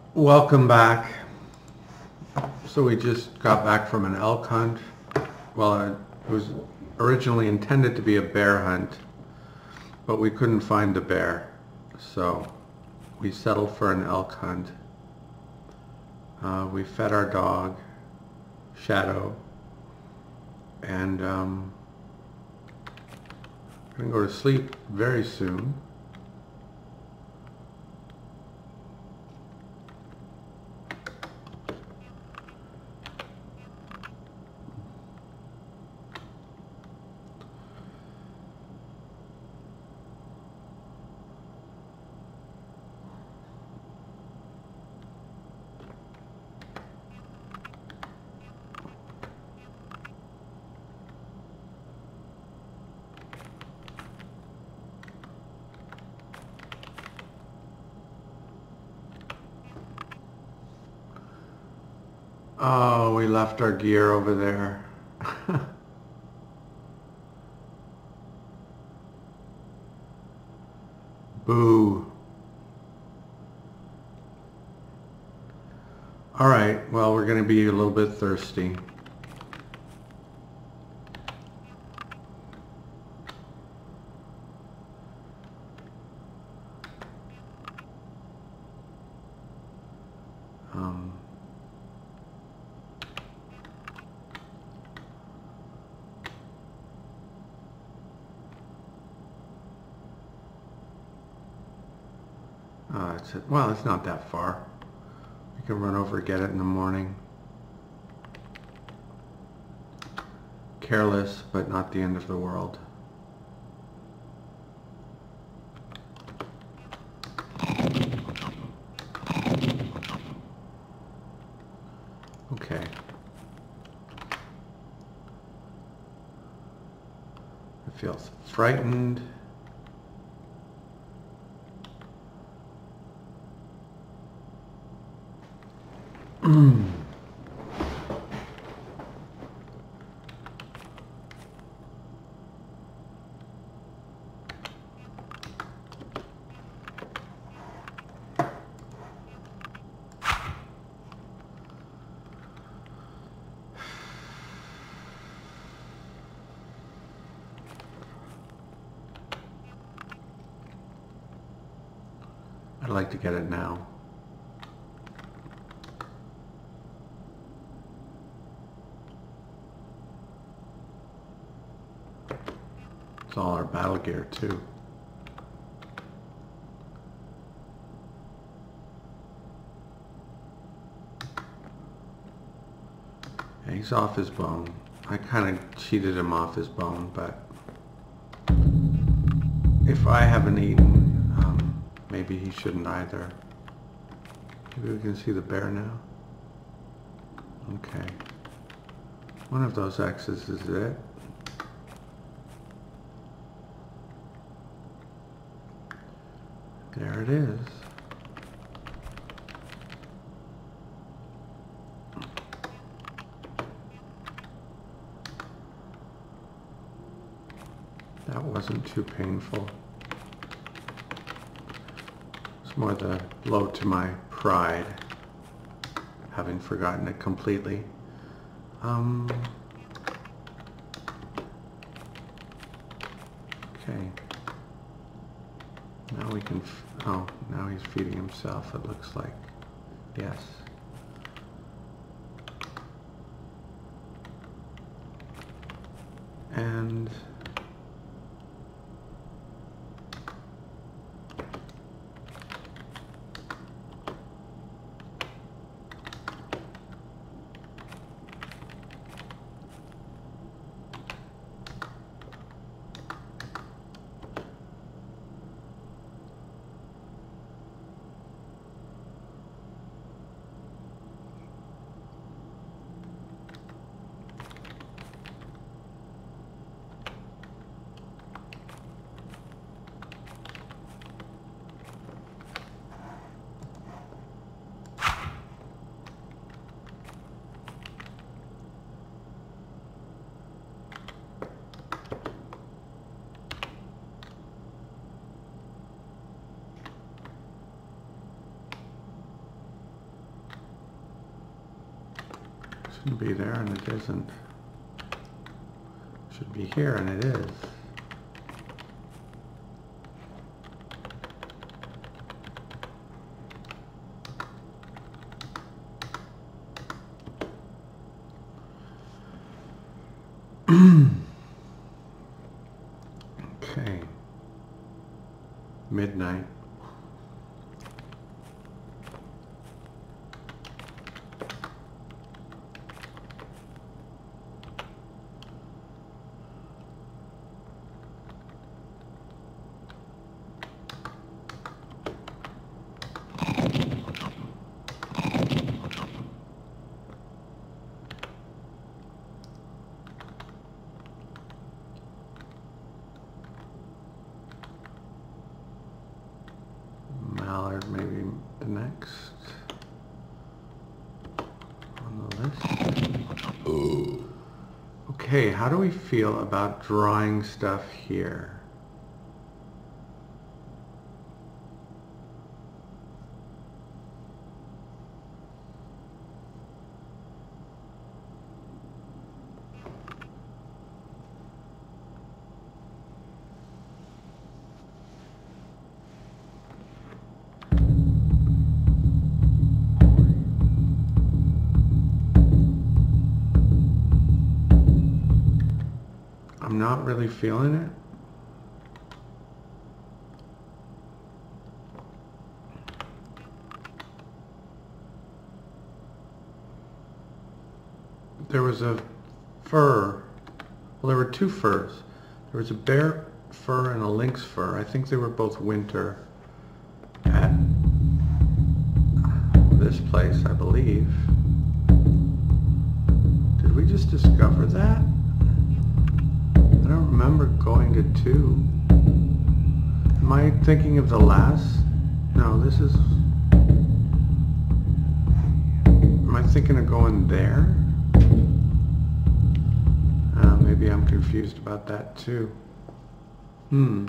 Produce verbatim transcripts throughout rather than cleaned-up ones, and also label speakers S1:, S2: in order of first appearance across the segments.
S1: Welcome back. So we just got back from an elk hunt. Well, it was originally intended to be a bear hunt, but we couldn't find the bear. So we settled for an elk hunt. Uh, we fed our dog, Shadow, and um, we're gonna go to sleep very soon. Oh, we left our gear over there. Boo. All right, well, we're going to be a little bit thirsty. Um, oh, that's it. Well, it's not that far. We can run over and get it in the morning. Careless, but not the end of the world. Okay. I feel frightened. I'd like to get it now. It's all our battle gear too. Yeah, he's off his bone. I kind of cheated him off his bone, but if I haven't eaten, um, maybe he shouldn't either. Maybe we can see the bear now. Okay. One of those X's is it. There it is. That wasn't too painful. It's more the blow to my pride, having forgotten it completely. Um, okay. Now we can, f oh, now he's feeding himself, it looks like. Yes. And Shouldn't be there, and it isn't. Should be here, and it is. Okay. Midnight. Mallard, maybe the next on the list. Ooh. Okay, how do we feel about drawing stuff here? I'm not really feeling it. There was a fur. Well, there were two furs. There was a bear fur and a lynx fur. I think they were both winter at this place, I believe. Did we just discover that? I don't remember going to two. Am I thinking of the last? No, this is... Am I thinking of going there? Uh, maybe I'm confused about that too. Hmm.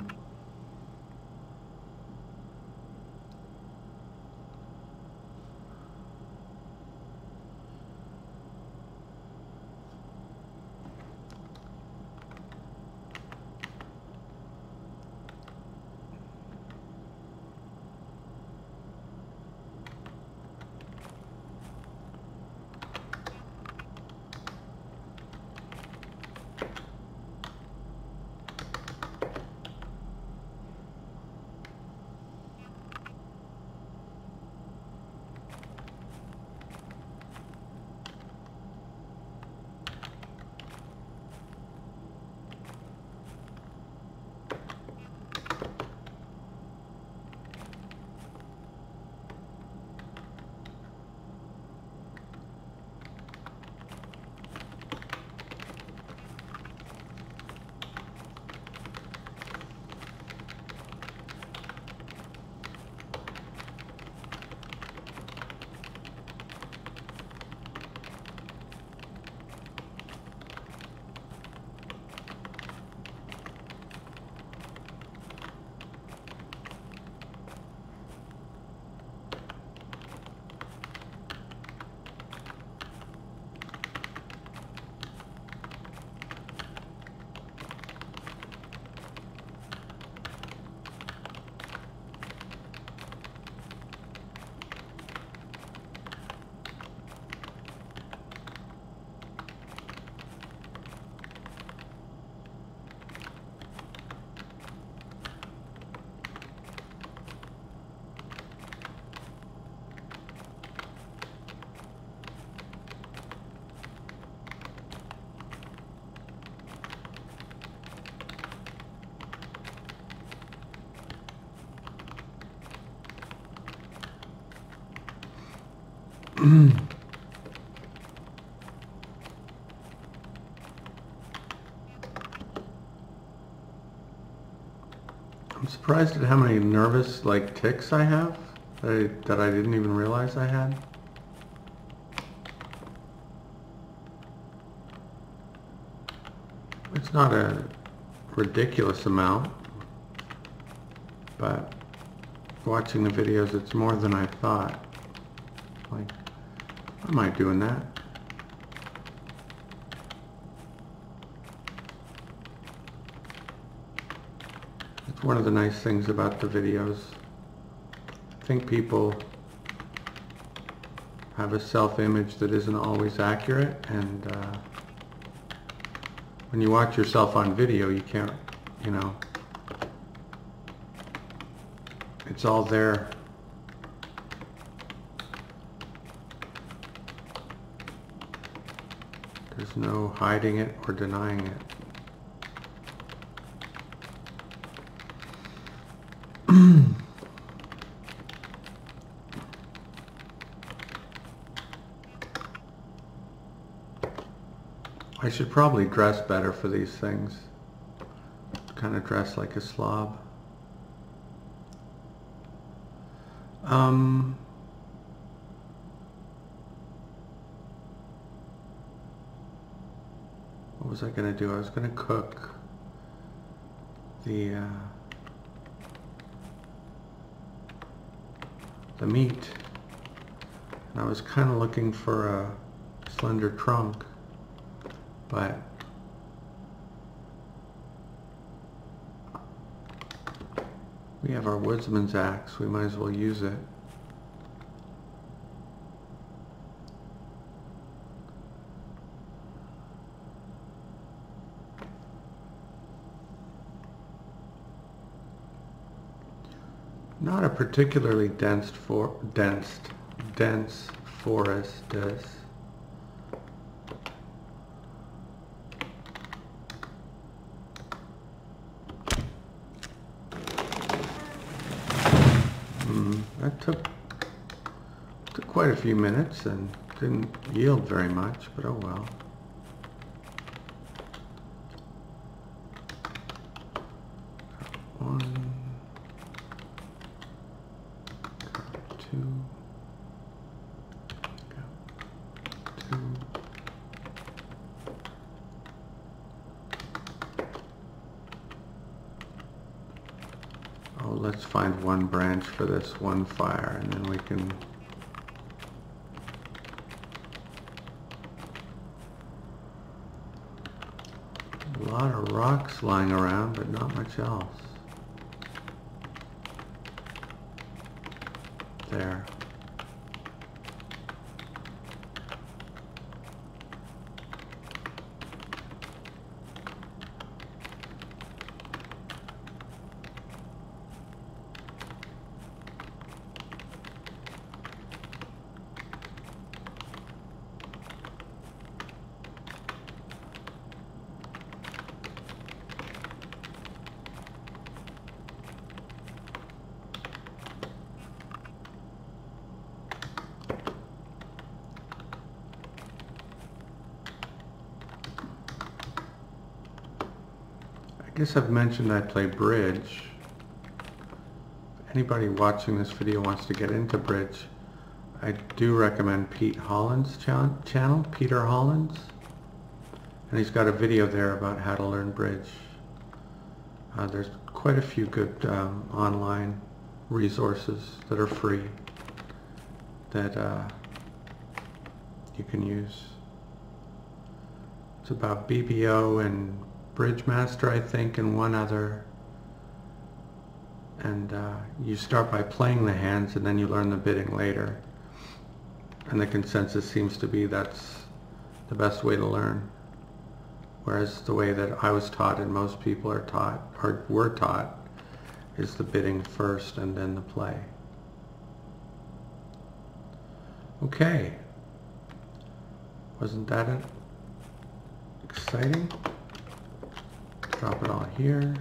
S1: I'm surprised at how many nervous, like, tics I have that I, that I didn't even realize I had. It's not a ridiculous amount, but watching the videos, it's more than I thought. Like, why am I doing that? It's one of the nice things about the videos. I think people have a self-image that isn't always accurate, and uh, when you watch yourself on video, you can't, you know, it's all there. There's no hiding it or denying it. I should probably dress better for these things. Kind of dress like a slob. Um, what was I going to do? I was going to cook the uh, the meat, and I was kind of looking for a slender trunk. But we have our woodsman's axe, we might as well use it. Not a particularly dense for dense dense forest is. That took, took quite a few minutes and didn't yield very much, but oh well. One, two, two. Oh, let's find one branch for this one fire, and then we can a lot of rocks lying around, but not much else. There. I guess I've mentioned I play bridge. If anybody watching this video wants to get into bridge, I do recommend Pete Holland's cha channel, Peter Holland's. And he's got a video there about how to learn bridge. Uh, there's quite a few good um, online resources that are free that uh, you can use. It's about B B O and Bridge Master, I think, and one other. And uh, you start by playing the hands and then you learn the bidding later. And the consensus seems to be that's the best way to learn. Whereas the way that I was taught and most people are taught, or were taught, is the bidding first and then the play. Okay. Wasn't that it? Exciting? Drop it all here.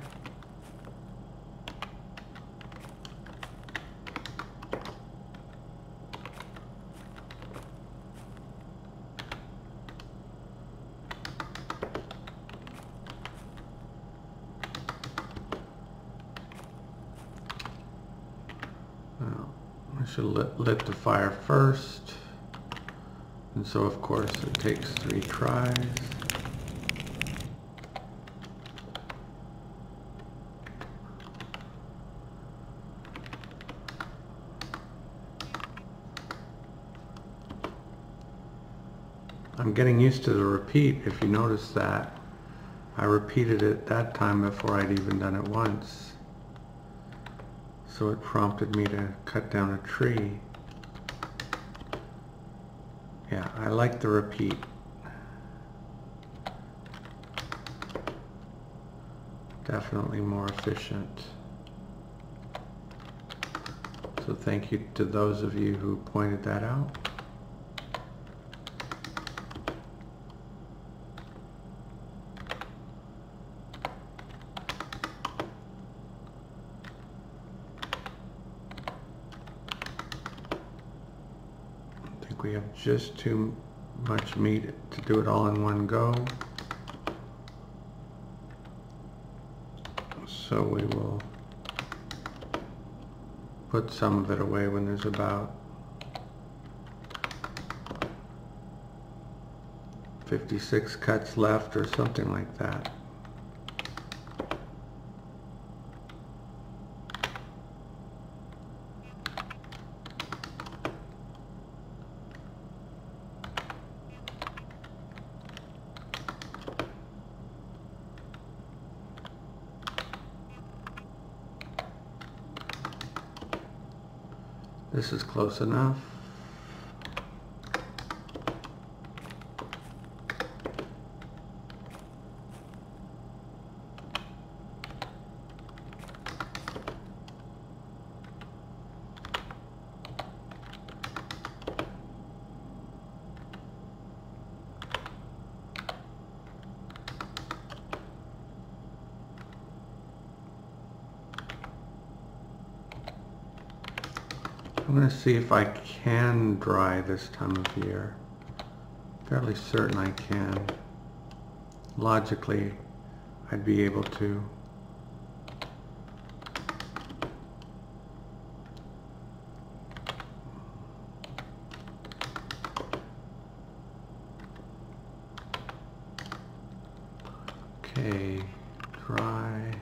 S1: Well, I should lit, lit the fire first. And so of course it takes three tries. I'm getting used to the repeat, if you notice that. I repeated it that time before I'd even done it once. so it prompted me to cut down a tree. Yeah, I like the repeat. Definitely more efficient. So thank you to those of you who pointed that out. I think we have just too much meat to do it all in one go. So we will put some of it away when there's about fifty-six cuts left or something like that. This is close enough. I'm going to see if I can dry this time of year. Fairly certain I can. Logically, I'd be able to. Okay, dry.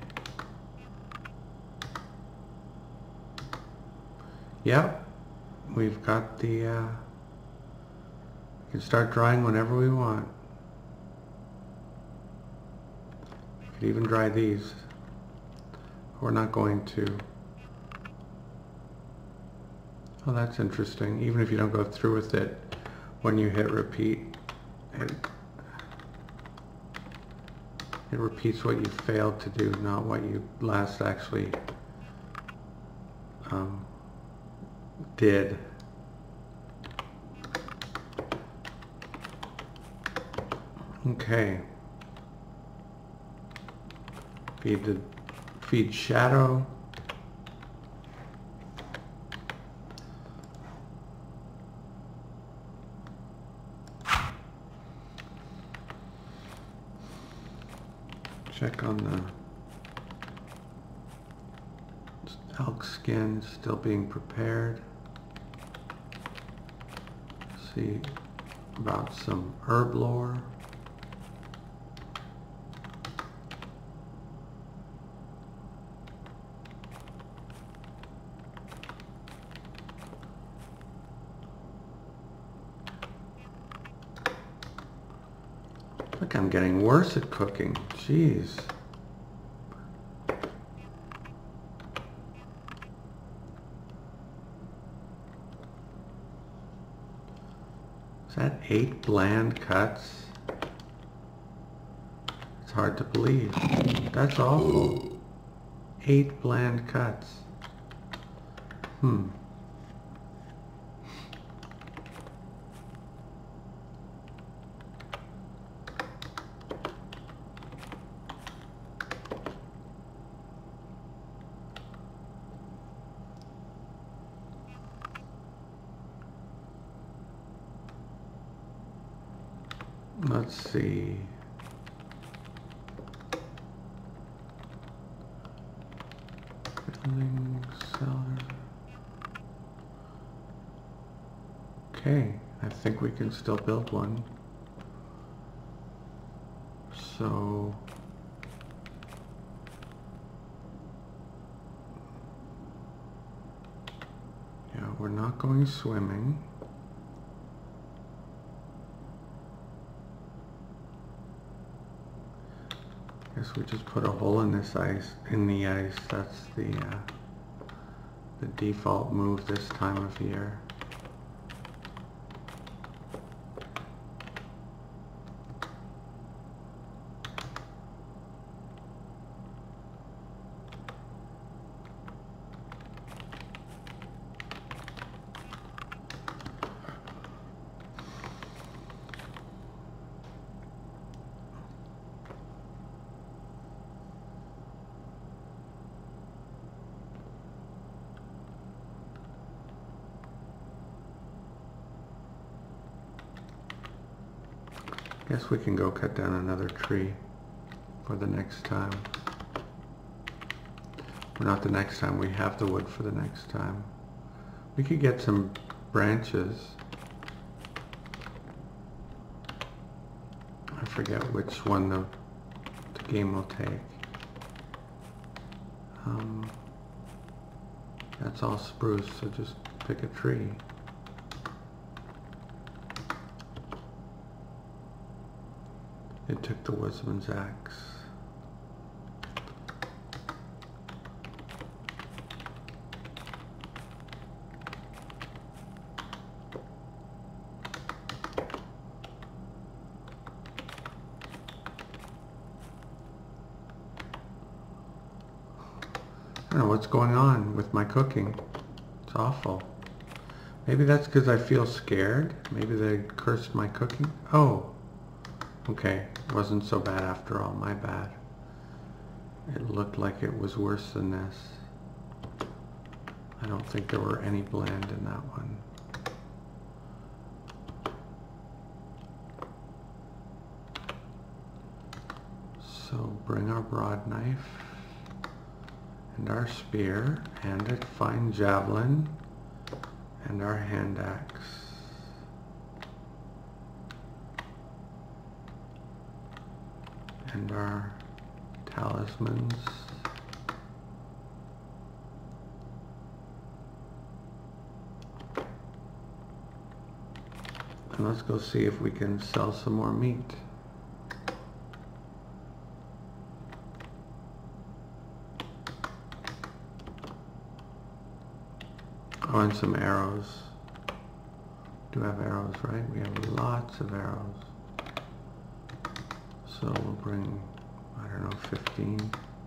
S1: Yep, we've got the, uh, we can start drying whenever we want. We could even dry these. We're not going to. Oh, that's interesting. Even if you don't go through with it, when you hit repeat, it, it repeats what you failed to do, not what you last actually um, did. Okay. Feed the feed shadow. Check on the elk skin still being prepared. See about some herb lore. Look, I'm getting worse at cooking. Jeez. Is that eight bland cuts? It's hard to believe. That's awful. Eight bland cuts. Hmm. Let's see. Building cellar. Okay, I think we can still build one. So yeah, we're not going swimming. Guess we just put a hole in this ice, in the ice. That's the uh, the default move this time of year. Guess we can go cut down another tree for the next time. Or not the next time, we have the wood for the next time. We could get some branches. I forget which one the, the game will take. Um, that's all spruce, so just pick a tree. It took the woodsman's axe. I don't know what's going on with my cooking. It's awful. Maybe that's because I feel scared. Maybe they cursed my cooking. Oh. Okay, it wasn't so bad after all, my bad. It looked like it was worse than this. I don't think there were any blend in that one. So bring our broad knife and our spear and a fine javelin and our hand axe. And our talismans. And let's go see if we can sell some more meat. Oh, and some arrows. Do have arrows, right? We have lots of arrows. So we'll bring, I don't know, fifteen.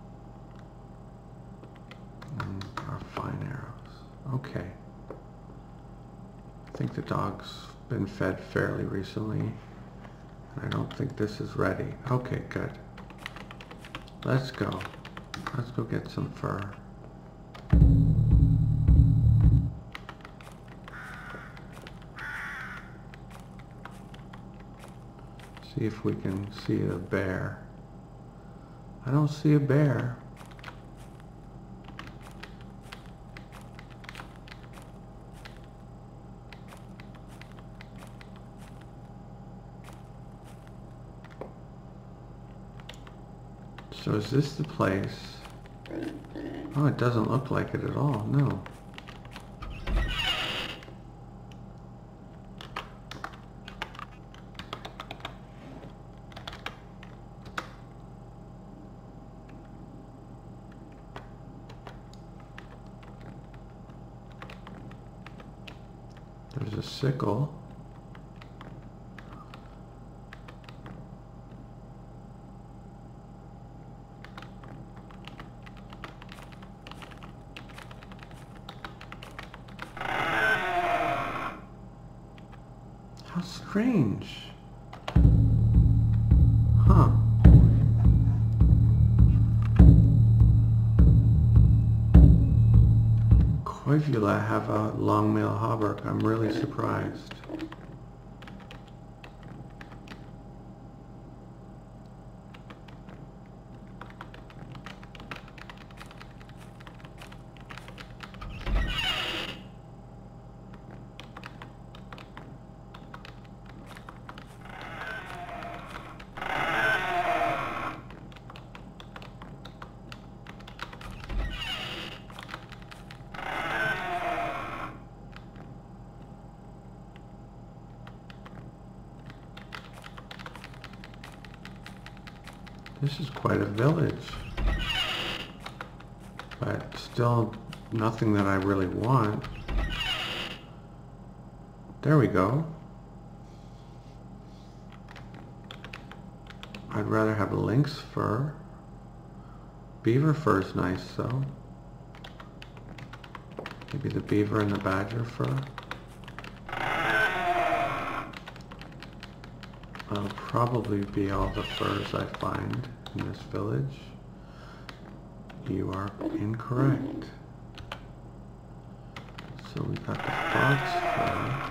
S1: And our fine arrows. Okay. I think the dog's been fed fairly recently. And I don't think this is ready. Okay, good. Let's go. Let's go get some fur. See if we can see a bear. I don't see a bear. So is this the place? Oh, it doesn't look like it at all, no. There's a sickle. How strange. Huh. Koivula have a long male hauberk. I'm really surprised. This is quite a village, but still nothing that I really want. There we go. I'd rather have a lynx fur. Beaver fur is nice though. Maybe the beaver and the badger fur. That'll probably be all the furs I find in this village. You are incorrect. So we got the fox fur.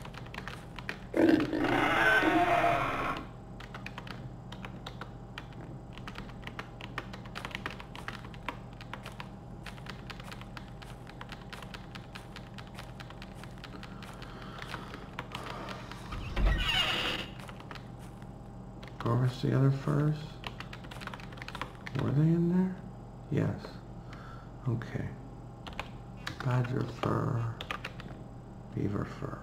S1: Where's the other furs? Were they in there? Yes. Okay. Badger fur. Beaver fur.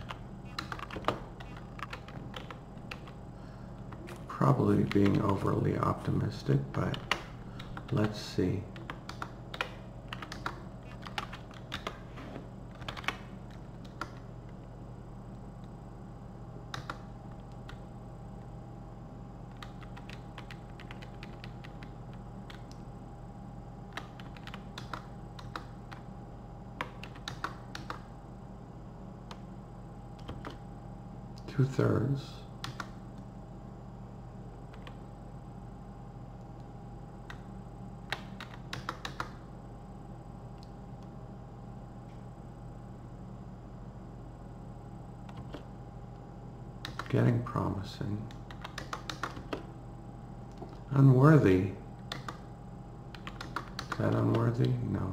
S1: Probably being overly optimistic, but let's see. Two-thirds. Getting promising. Unworthy. Is that unworthy? No.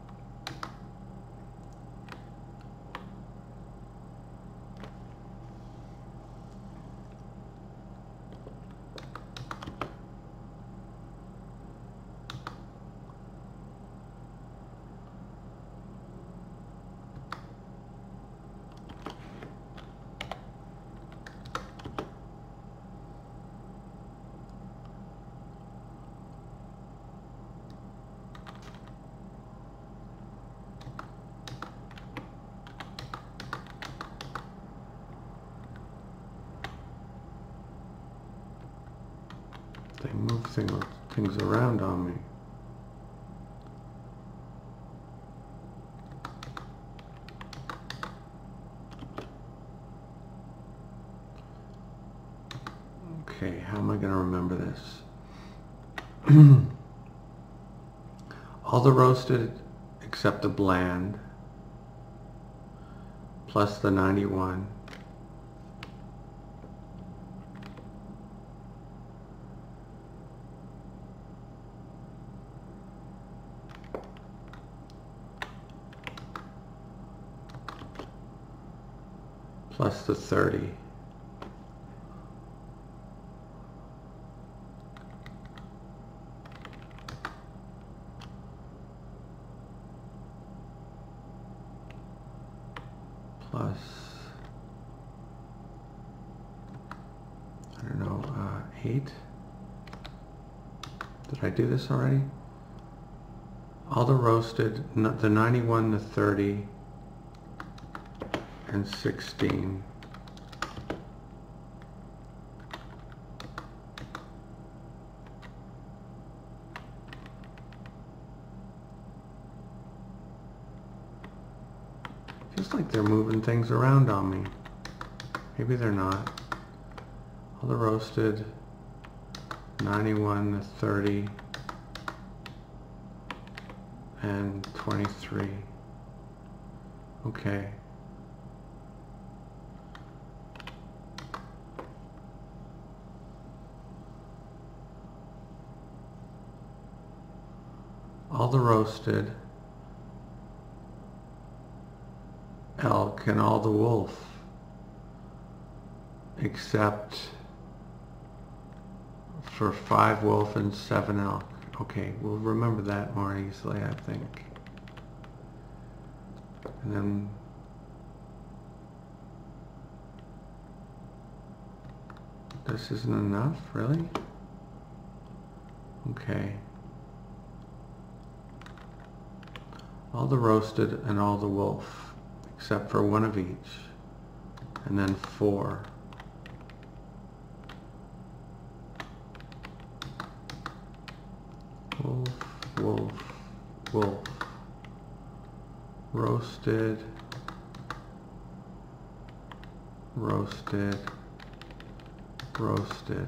S1: They move things, things around on me. Okay, how am I going to remember this? All the roasted except the bland, plus the ninety-one. Plus the thirty. Plus, I don't know, uh, eight. Did I do this already? All the roasted, the ninety-one, the thirty, and sixteen. Feels like they're moving things around on me. Maybe they're not. All the roasted, ninety-one, the thirty, and twenty-three. Okay. All the roasted, elk, and all the wolf, except for five wolf and seven elk. Okay, we'll remember that more easily, I think. And then this isn't enough, really? Okay. all the roasted and all the wolf, except for one of each. And then four. Wolf, wolf, wolf. Roasted, roasted, roasted.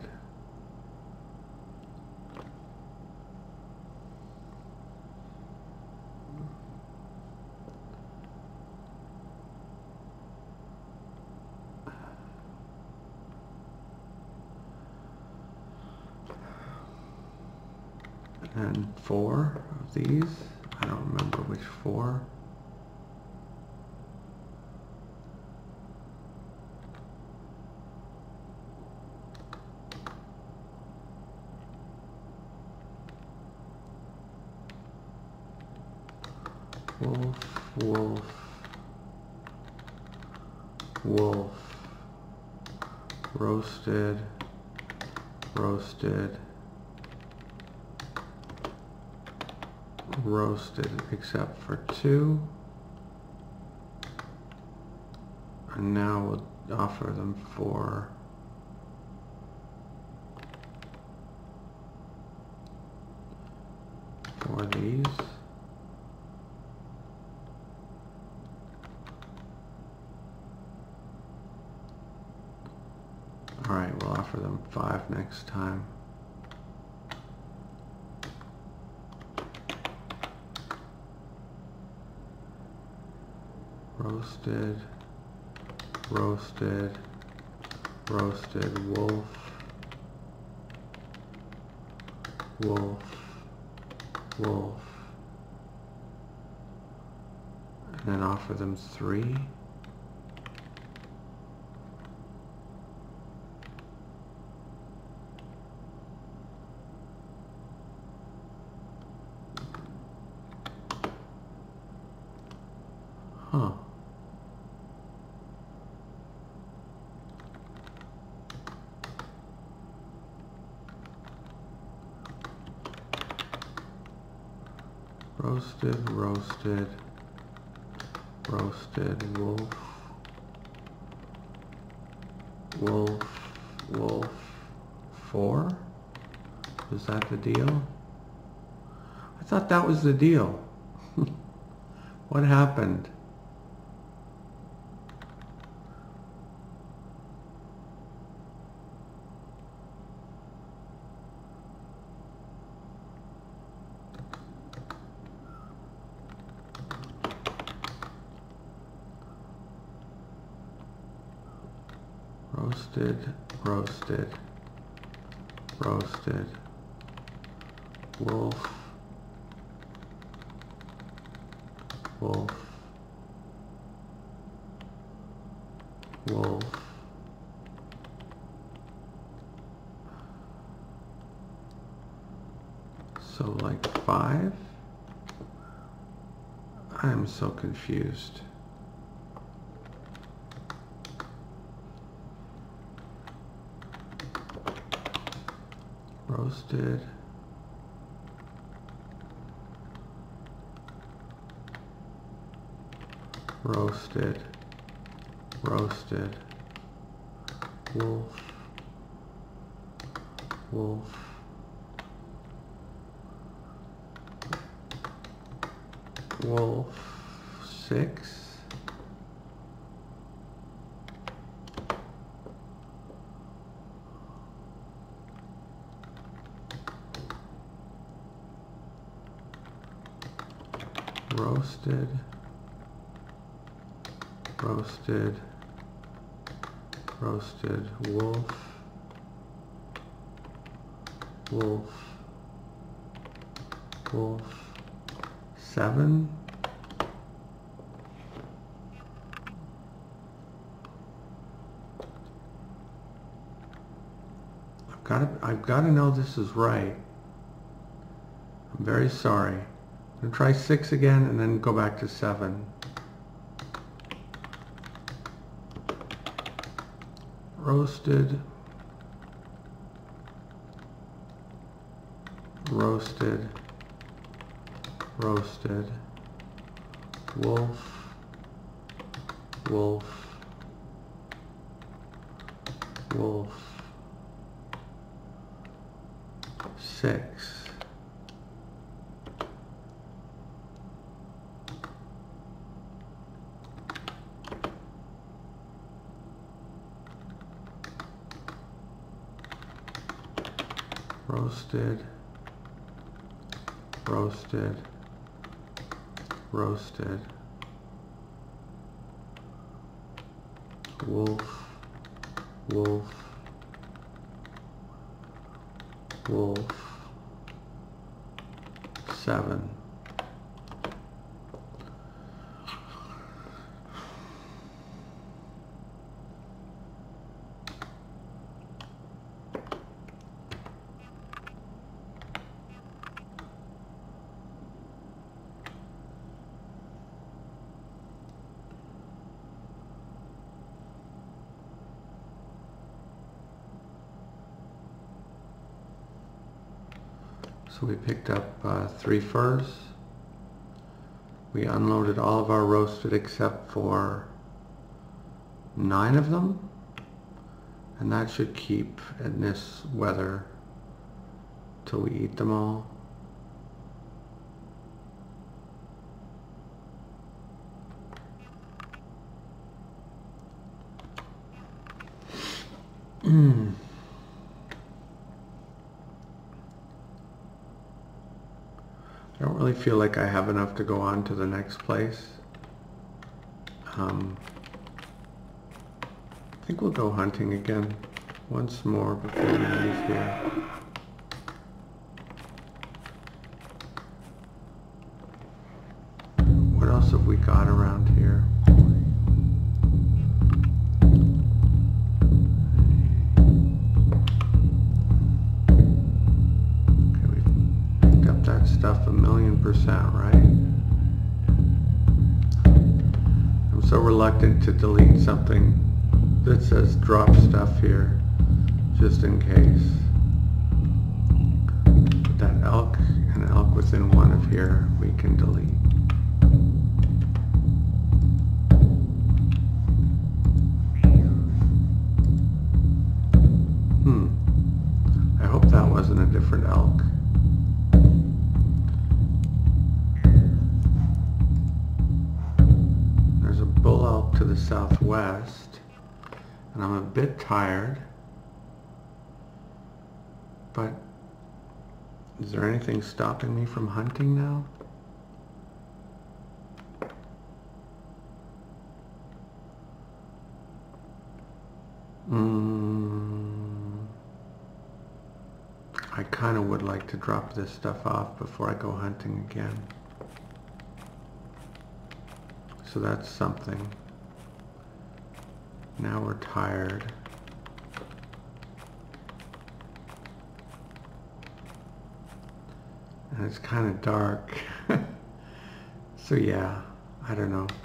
S1: And four of these. I don't remember which four. Wolf, wolf, wolf, roasted, roasted, roasted, except for two. And now we'll offer them for for these. All right, we'll offer them five next time. Roasted, roasted, roasted, wolf, wolf, wolf, and then offer them three. Huh. Roasted, roasted, roasted, wolf, wolf, wolf, four? Is that the deal? I thought that was the deal. What happened? Roasted, roasted, roasted, wolf, wolf, wolf, so like five? I'm so confused. Roasted, roasted, roasted, wolf, wolf, wolf, six. Roasted, roasted, roasted, wolf, wolf, wolf, seven. I've got to, I've got to know this is right. I'm very sorry. I'm gonna try six again and then go back to seven. Roasted, roasted, roasted, wolf, wolf, wolf, six, roasted, roasted, roasted, wolf, wolf, wolf, seven. So we picked up uh, three furs. We unloaded all of our roasted except for nine of them. And that should keep in this weather till we eat them all. Mm. I don't really feel like I have enough to go on to the next place. Um, I think we'll go hunting again once more before we leave here. What else have we got around here? Stuff a million percent, right? I'm so reluctant to delete something that says drop stuff here, just in case. But that elk and elk within one of here, we can delete. Hmm. I hope that wasn't a different elk. Bull elk to the southwest, and I'm a bit tired, but is there anything stopping me from hunting now? Mm, I kind of would like to drop this stuff off before I go hunting again. So that's something. Now we're tired. And it's kind of dark. So yeah, I don't know.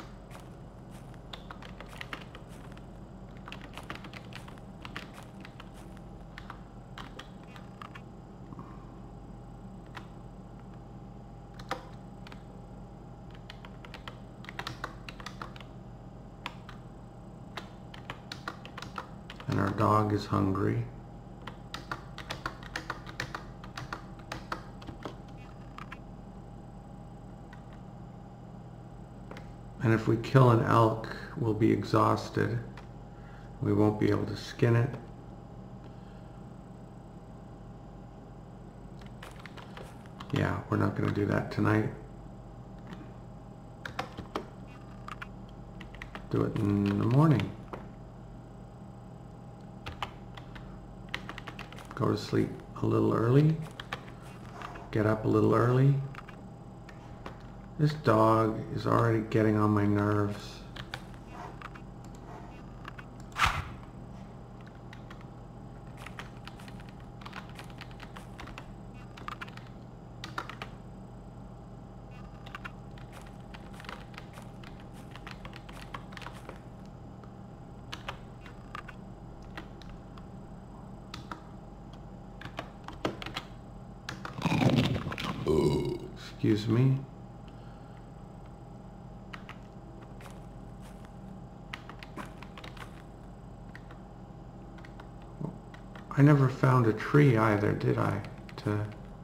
S1: And our dog is hungry. And if we kill an elk, we'll be exhausted. We won't be able to skin it. Yeah, we're not going to do that tonight. Do it in the morning. Go to sleep a little early, get up a little early. This dog is already getting on my nerves. Excuse me. I never found a tree either, did I? To,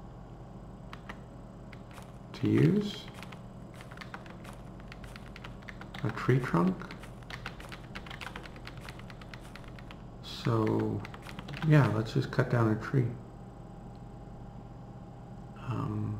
S1: to use? A tree trunk? So, yeah, let's just cut down a tree. Um,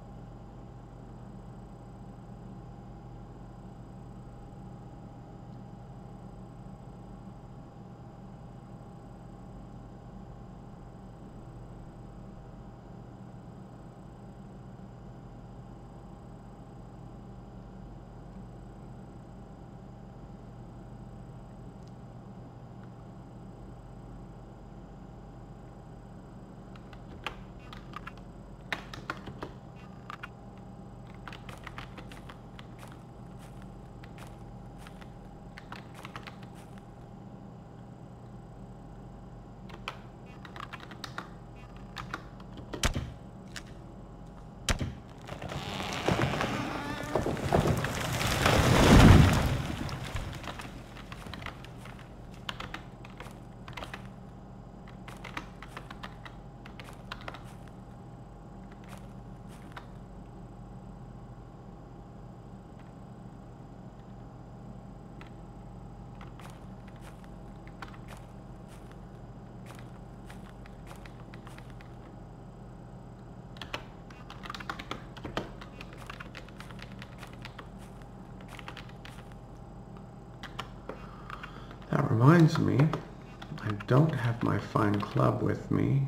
S1: That reminds me, I don't have my fine club with me.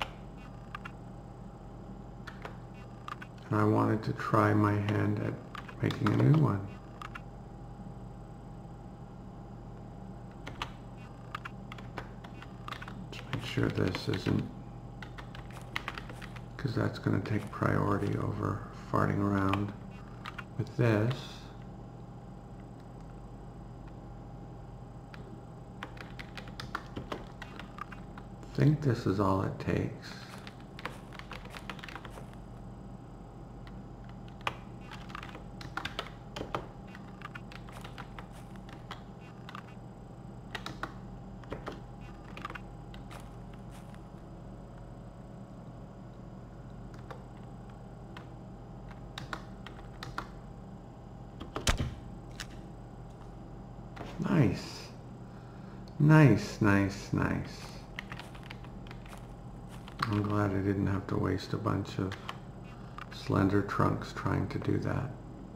S1: And I wanted to try my hand at making a new one. Just make sure this isn't, because that's going to take priority over farting around with this. I think this is all it takes. Nice. Nice, nice, nice. I'm glad I didn't have to waste a bunch of slender trunks trying to do that.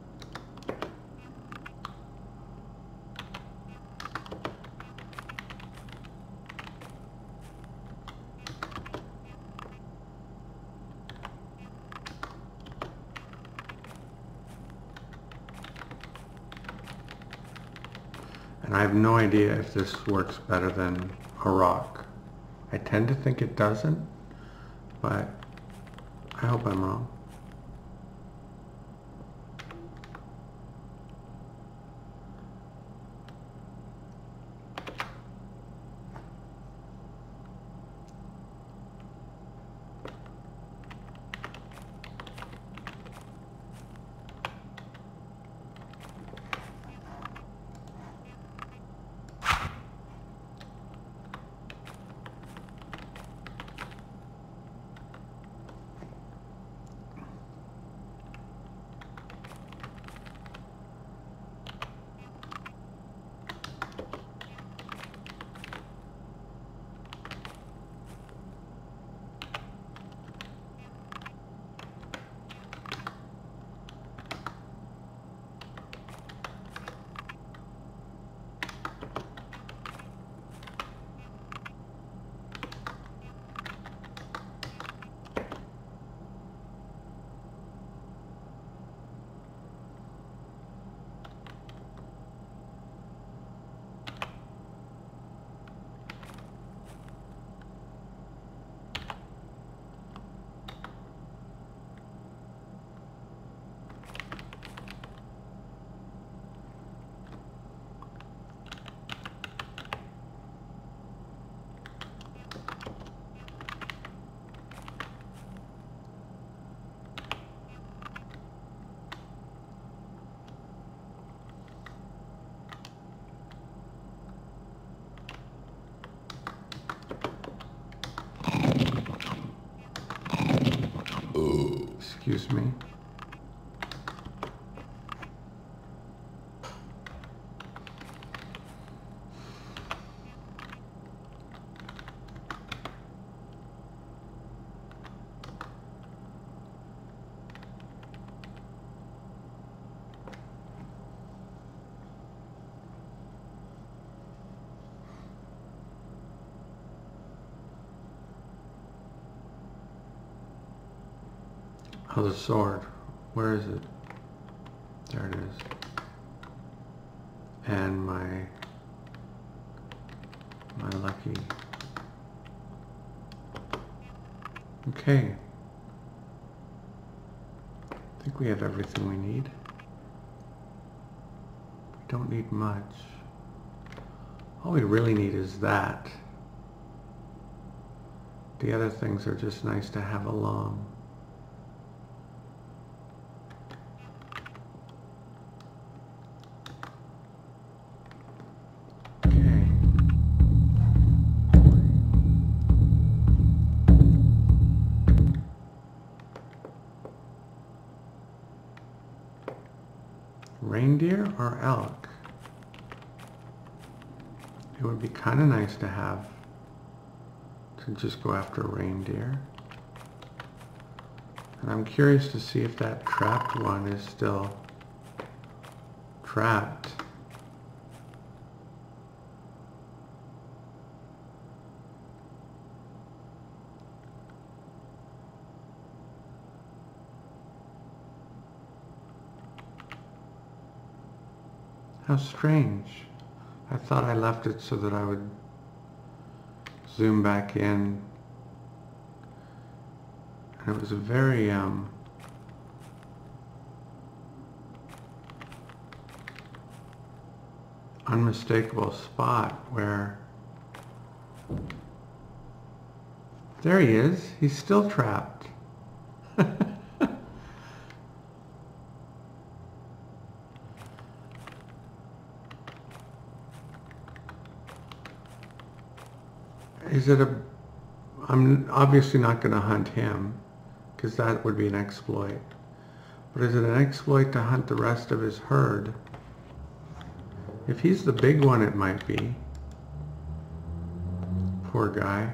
S1: And I have no idea if this works better than a rock. I tend to think it doesn't, but I hope I'm wrong. Excuse me. Oh, the sword. Where is it? There it is. And my my lucky. Okay. I think we have everything we need. We don't need much. All we really need is that. The other things are just nice to have along. Reindeer or elk? It would be kind of nice to have, to just go after reindeer. And I'm curious to see if that trapped one is still trapped. How strange. I thought I left it so that I would zoom back in. And it was a very um, unmistakable spot where... There he is. He's still trapped. Is it a... I'm obviously not going to hunt him, because that would be an exploit. But is it an exploit to hunt the rest of his herd? If he's the big one, it might be. Poor guy.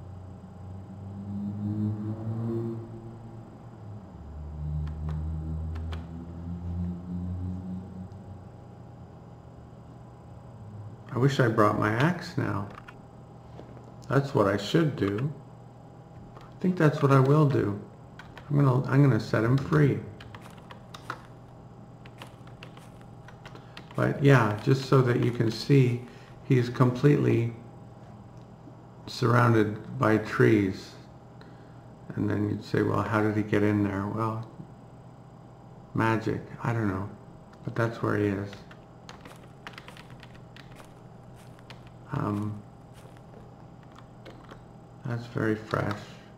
S1: I wish I brought my axe now. That's what I should do. I think that's what I will do. I'm gonna I'm gonna set him free. But yeah, just so that you can see, he's completely surrounded by trees. And then you'd say, well, how did he get in there? Well, magic. I don't know. But that's where he is. Um, That's very fresh.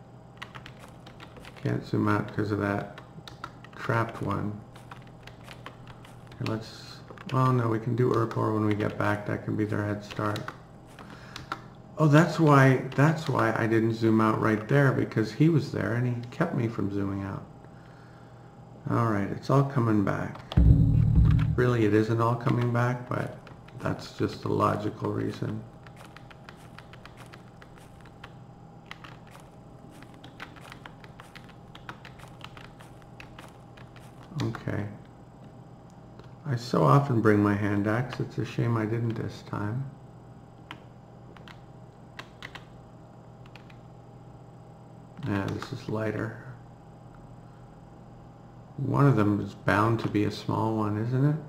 S1: Can't zoom out because of that trapped one. And let's, well no, we can do Urkor when we get back. That can be their head start. Oh, that's why, that's why I didn't zoom out right there, because he was there and he kept me from zooming out. All right, it's all coming back. Really, it isn't all coming back, but that's just a logical reason. Okay. I so often bring my hand axe, it's a shame I didn't this time. Yeah, this is lighter. One of them is bound to be a small one, isn't it?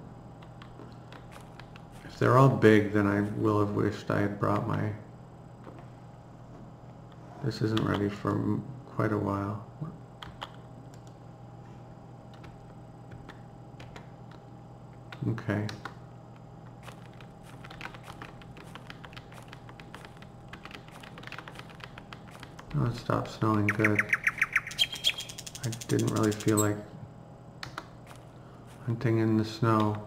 S1: If they're all big, then I will have wished I had brought my... This isn't ready for quite a while. Okay. Oh, it stopped snowing. Good. I didn't really feel like hunting in the snow.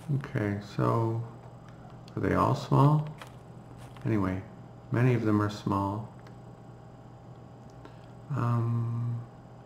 S1: Okay, so are they all small? Anyway, many of them are small. Um,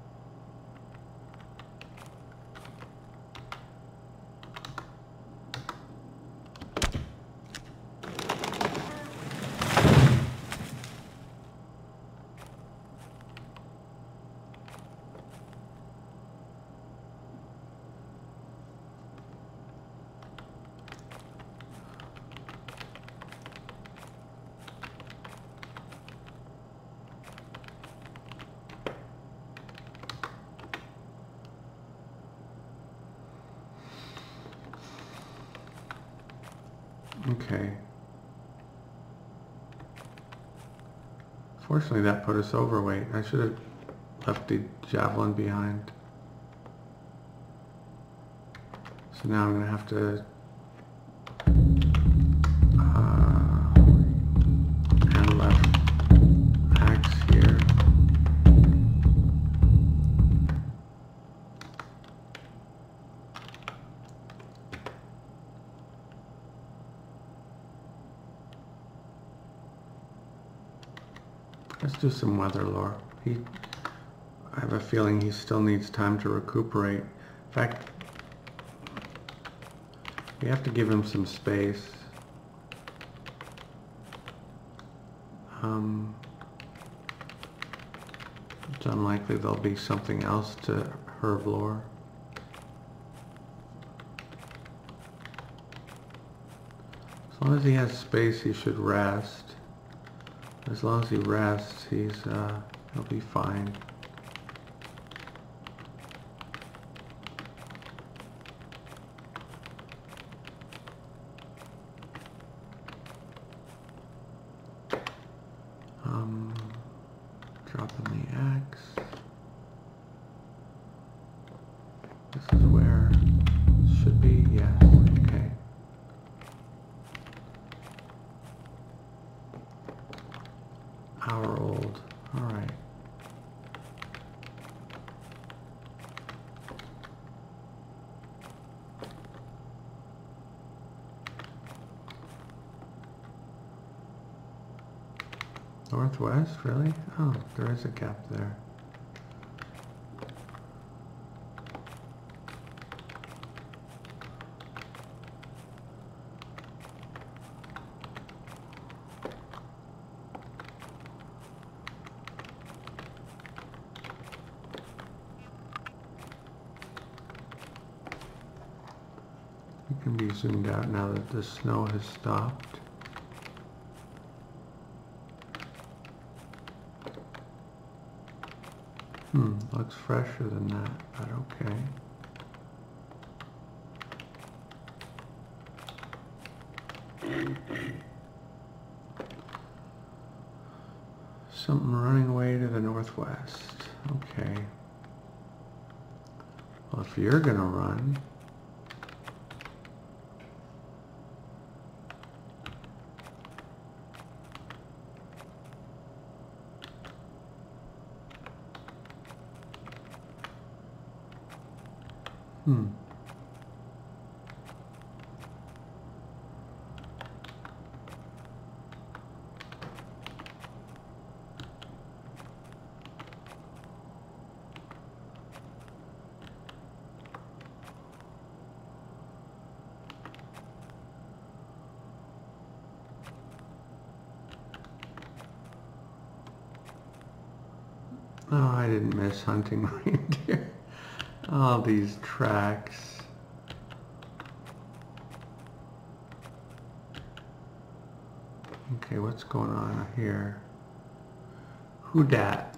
S1: Okay. Fortunately, that put us overweight. I should have left the javelin behind. So now I'm going to have to uh, and left axe here. Let's do some weather lore. He, I have a feeling he still needs time to recuperate. In fact, we have to give him some space. Um, it's unlikely there'll be something else to herb lore. As long as he has space, he should rest. As long as he rests, he's uh, he'll be fine. Um, dropping the axe. This is where it should be. Yes. Okay. Hour old. All right. Northwest, really? Oh, there is a gap there. It can be zoomed out now that the snow has stopped. Hmm, looks fresher than that, but okay. Something running away to the northwest. Okay. Well, if you're gonna run, Hmm. Oh, I didn't miss hunting reindeer. All these tracks. Okay, what's going on here? Who dat?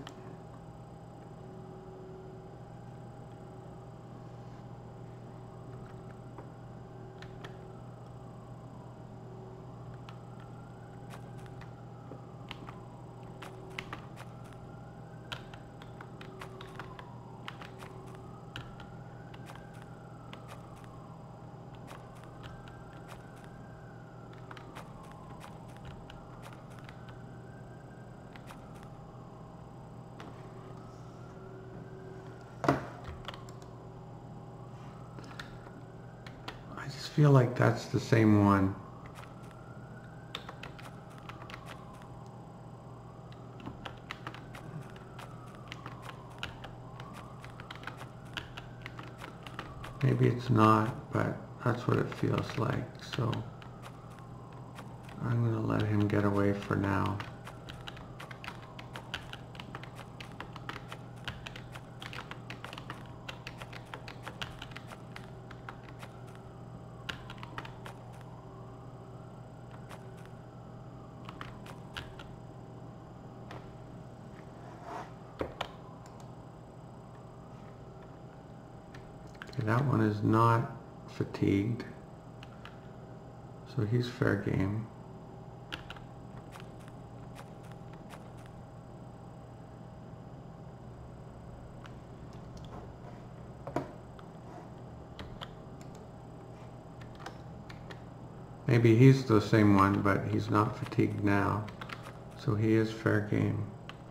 S1: feel like that's the same one. Maybe it's not, but that's what it feels like. So I'm going to let him get away for now. Okay, that one is not fatigued, so he's fair game. Maybe he's the same one, but he's not fatigued now, so he is fair game.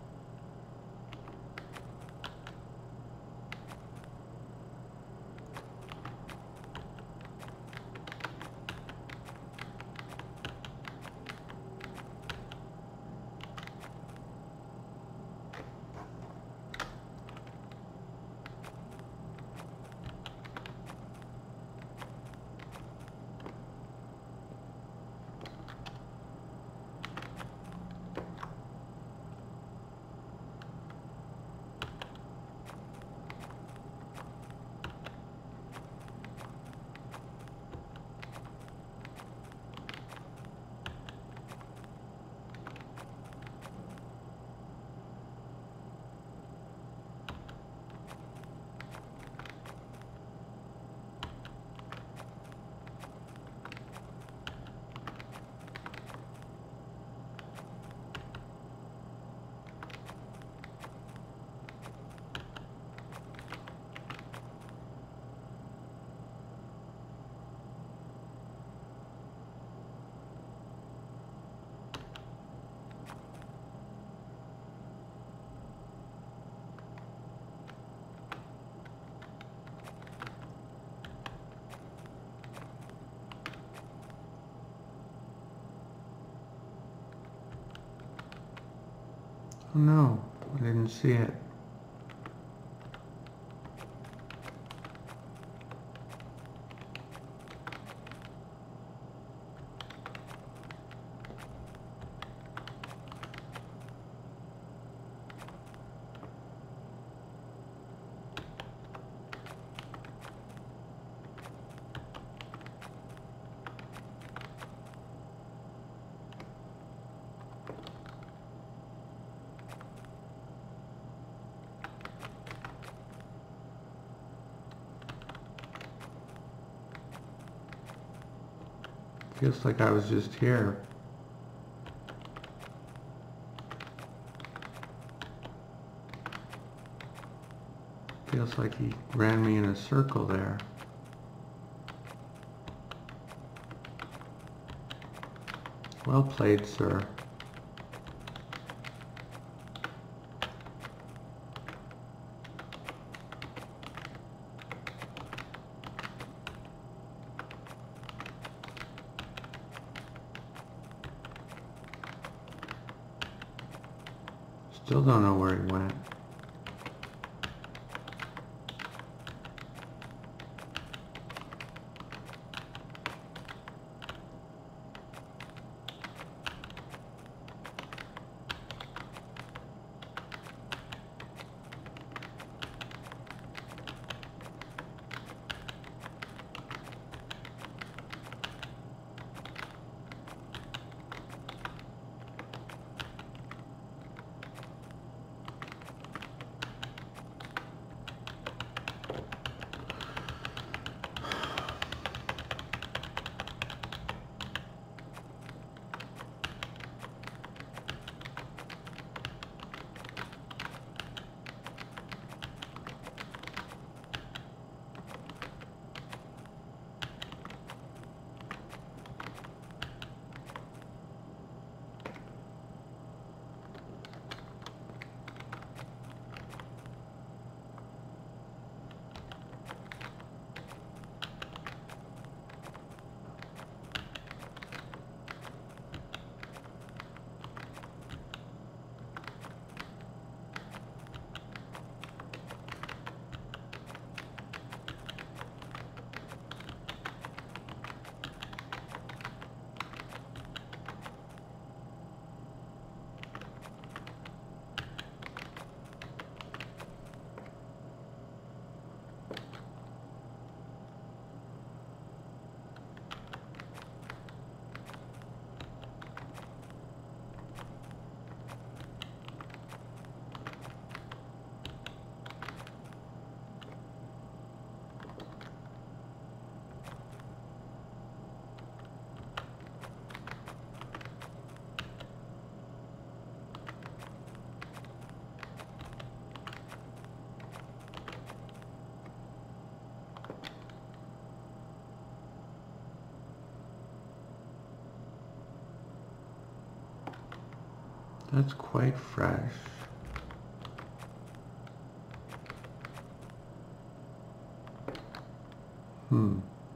S1: Oh no, I didn't see it. Feels like I was just here. Feels like he ran me in a circle there. Well played, sir. Still don't know where he went. That's quite fresh. Hmm.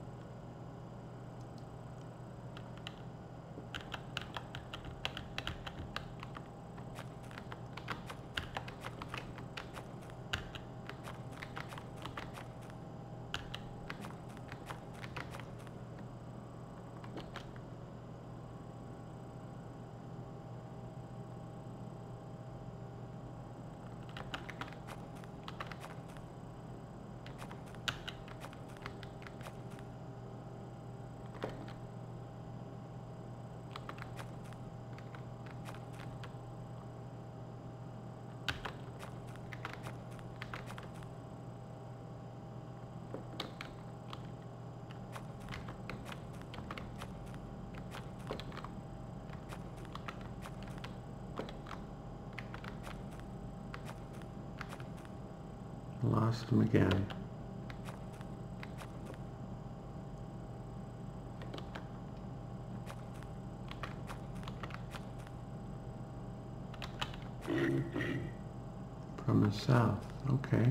S1: Lost him again. From the south, okay.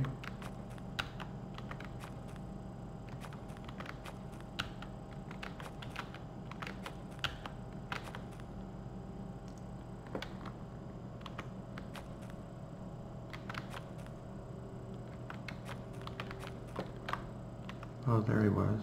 S1: Oh, there he was.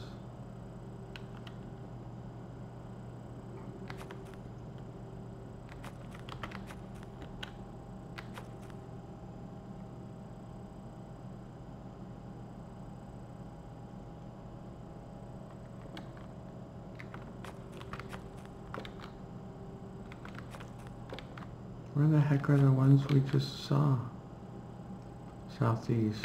S1: Where the heck are the ones we just saw? Southeast.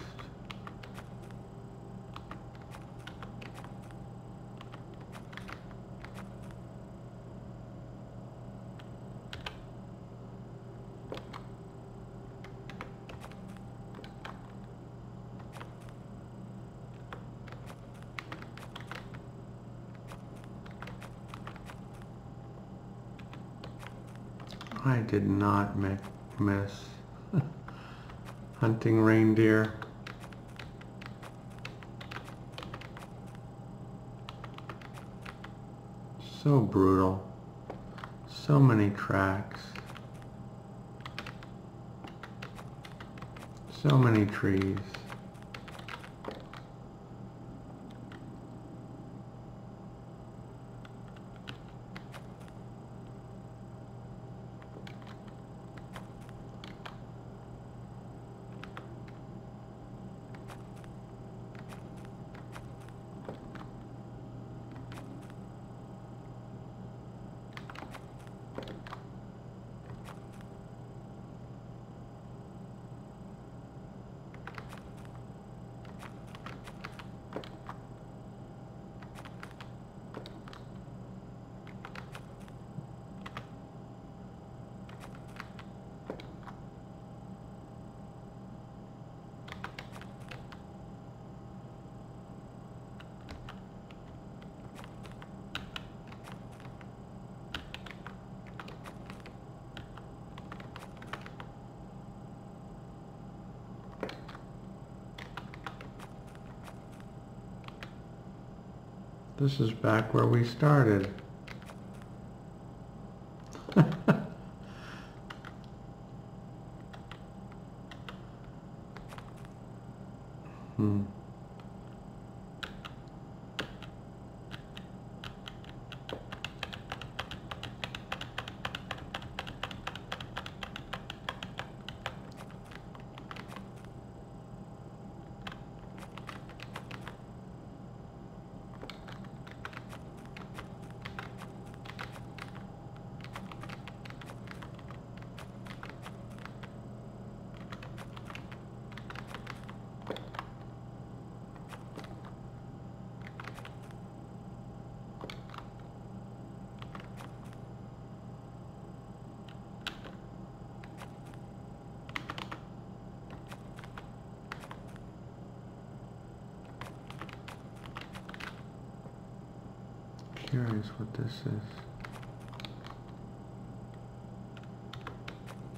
S1: I did not mi- miss hunting reindeer. So brutal. So many tracks. So many trees. This is back where we started. hmm. Curious what this is.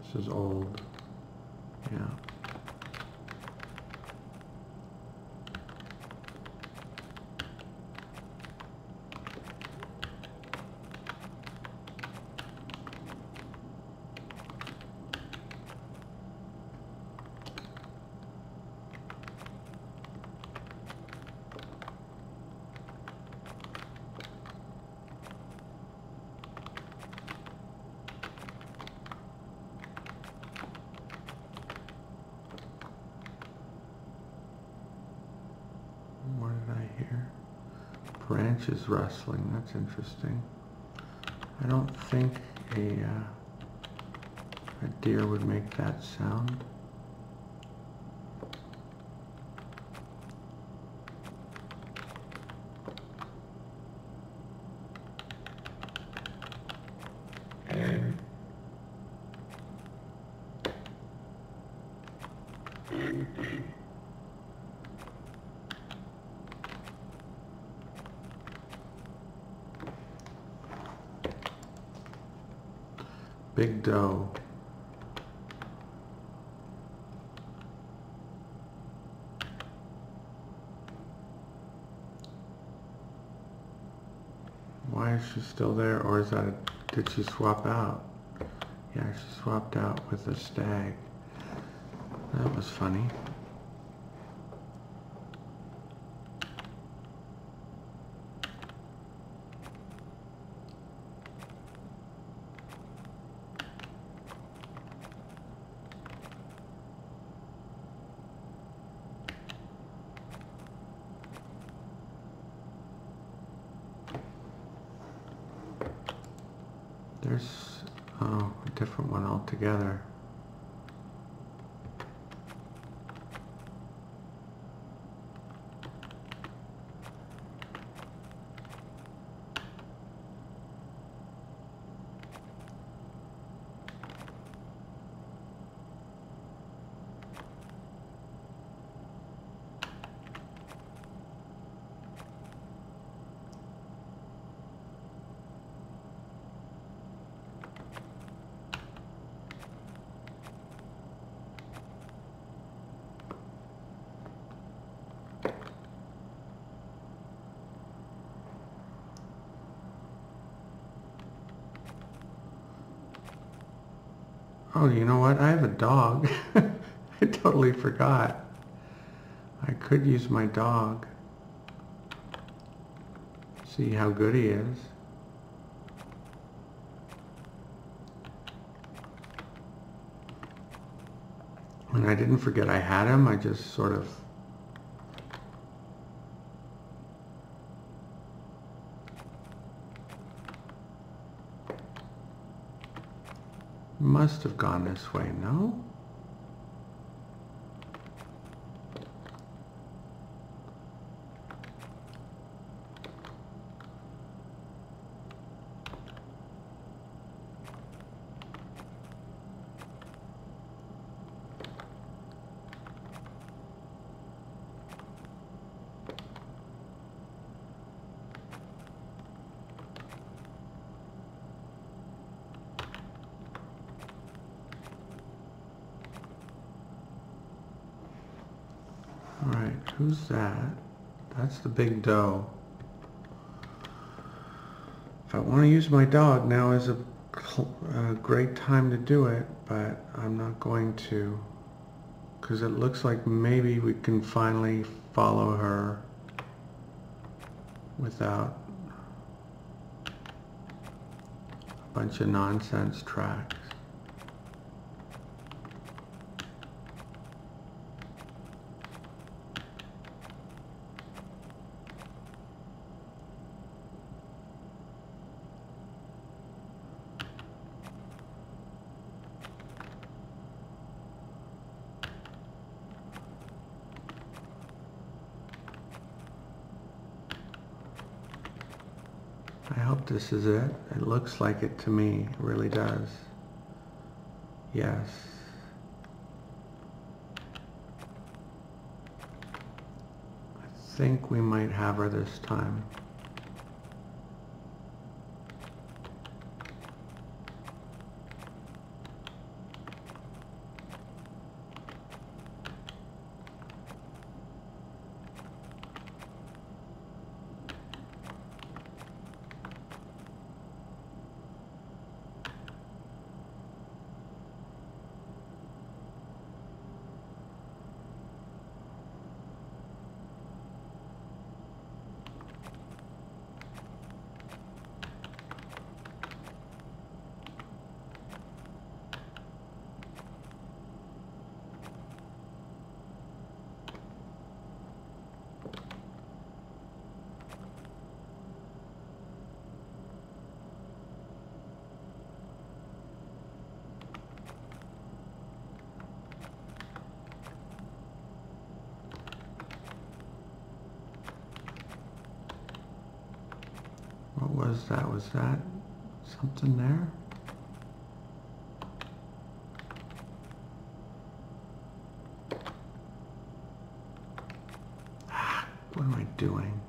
S1: This is old. Yeah. What did I hear? Branches rustling. That's interesting. I don't think a, uh, a deer would make that sound. Big doe. Why is she still there, or is that a, did she swap out? Yeah, she swapped out with a stag. That was funny. There's, oh, a different one altogether. Oh, you know what? I have a dog. I totally forgot. I could use my dog. See how good he is. And I didn't forget I had him. I just sort of must have gone this way, no? All right, who's that? That's the big doe. If I want to use my dog, now is a, a great time to do it, but I'm not going to, because it looks like maybe we can finally follow her without a bunch of nonsense tracks. I hope this is it. It looks like it to me. It really does. Yes. I think we might have her this time. was that? Was that something there? Ah, what am I doing?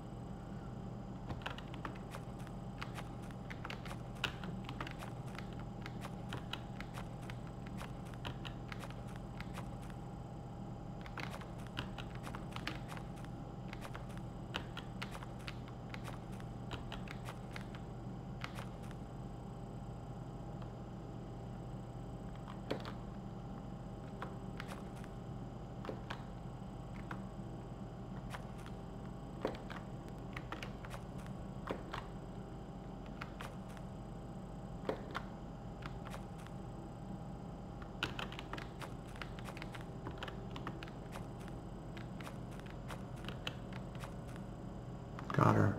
S1: Got her.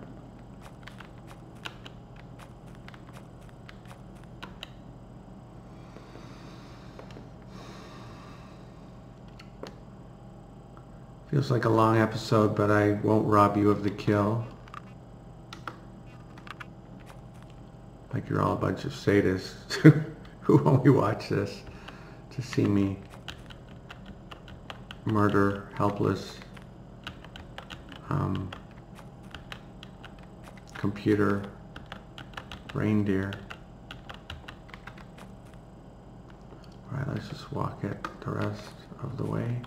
S1: Feels like a long episode, but I won't rob you of the kill. Like you're all a bunch of sadists who only watch this to see me murder helpless um, computer reindeer. All right, let's just walk it the rest of the way.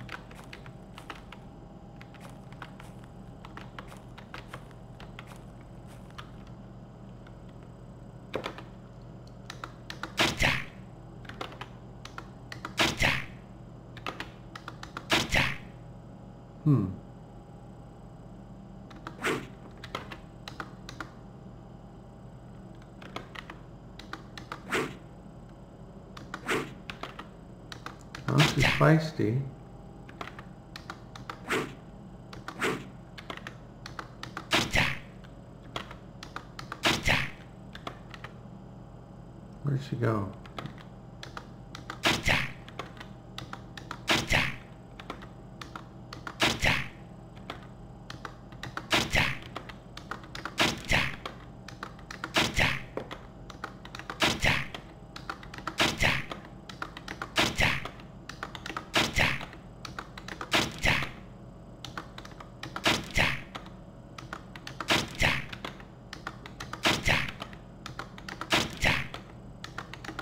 S1: Hmm. Oh, she's feisty. Where'd she go?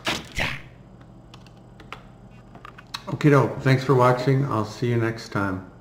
S1: Okay, thanks for watching. I'll see you next time.